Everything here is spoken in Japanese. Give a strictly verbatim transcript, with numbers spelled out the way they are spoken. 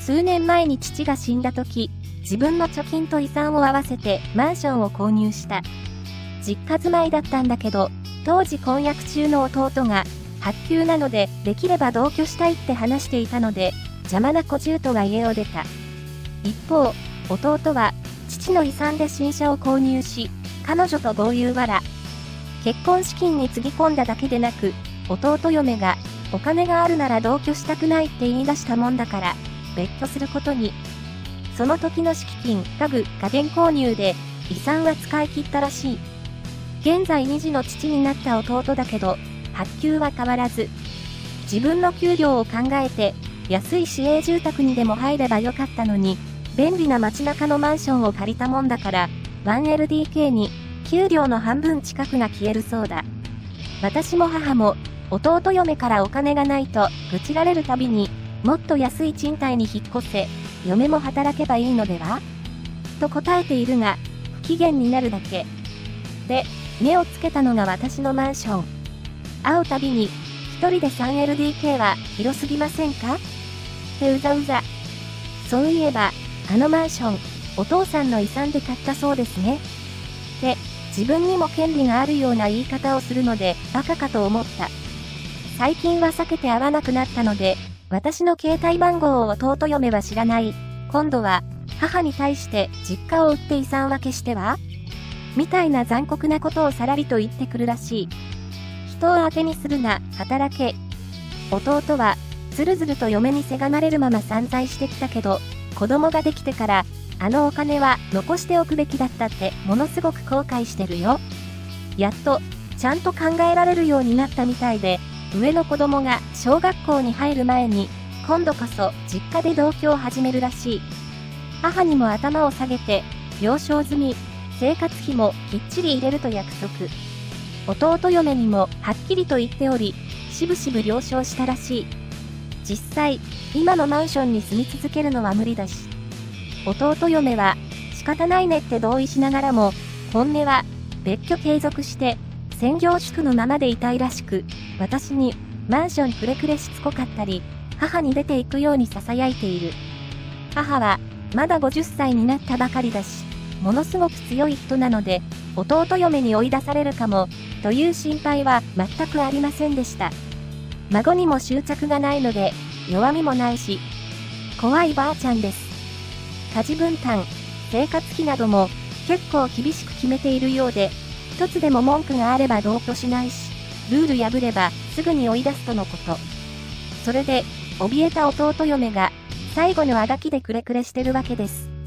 数年前に父が死んだ時、自分の貯金と遺産を合わせてマンションを購入した。実家住まいだったんだけど、当時婚約中の弟が、発給なのでできれば同居したいって話していたので、邪魔な小姑が家を出た。一方、弟は、父の遺産で新車を購入し、彼女と豪遊わら。結婚資金につぎ込んだだけでなく、弟嫁が、お金があるなら同居したくないって言い出したもんだから、別居することに。その時の敷金、家具、家電購入で、遺産は使い切ったらしい。現在に児の父になった弟だけど、発給は変わらず。自分の給料を考えて、安い市営住宅にでも入ればよかったのに、便利な街中のマンションを借りたもんだから、ワンエルディーケー に、給料の半分近くが消えるそうだ。私も母も、弟嫁からお金がないと愚痴られるたびに、もっと安い賃貸に引っ越せ、嫁も働けばいいのではと答えているが、不機嫌になるだけ。で、目をつけたのが私のマンション。会うたびに、一人で スリーエルディーケー は広すぎませんかってうざうざ。そういえば、あのマンション、お父さんの遺産で買ったそうですね。で、自分にも権利があるような言い方をするので、バカかと思った。最近は避けて会わなくなったので、私の携帯番号を弟嫁は知らない。今度は、母に対して実家を売って遺産分けしてはみたいな残酷なことをさらりと言ってくるらしい。人を当てにするな、働け。弟は、ずるずると嫁にせがまれるまま散財してきたけど、子供ができてから、あのお金は残しておくべきだったってものすごく後悔してるよ。やっと、ちゃんと考えられるようになったみたいで、上の子供が小学校に入る前に、今度こそ実家で同居を始めるらしい。母にも頭を下げて、了承済み、生活費もきっちり入れると約束。弟嫁にもはっきりと言っており、しぶしぶ了承したらしい。実際、今のマンションに住み続けるのは無理だし。弟嫁は、仕方ないねって同意しながらも、本音は、別居継続して、専業主婦のままでいたいらしく、私に、マンションくれくれしつこかったり、母に出ていくように囁いている。母は、まだごじゅっさいになったばかりだし、ものすごく強い人なので、弟嫁に追い出されるかも、という心配は全くありませんでした。孫にも執着がないので、弱みもないし、怖いばあちゃんです。家事分担、生活費なども結構厳しく決めているようで、一つでも文句があれば同居しないし、ルール破ればすぐに追い出すとのこと。それで、怯えた弟嫁が最後のあがきでくれくれしてるわけです。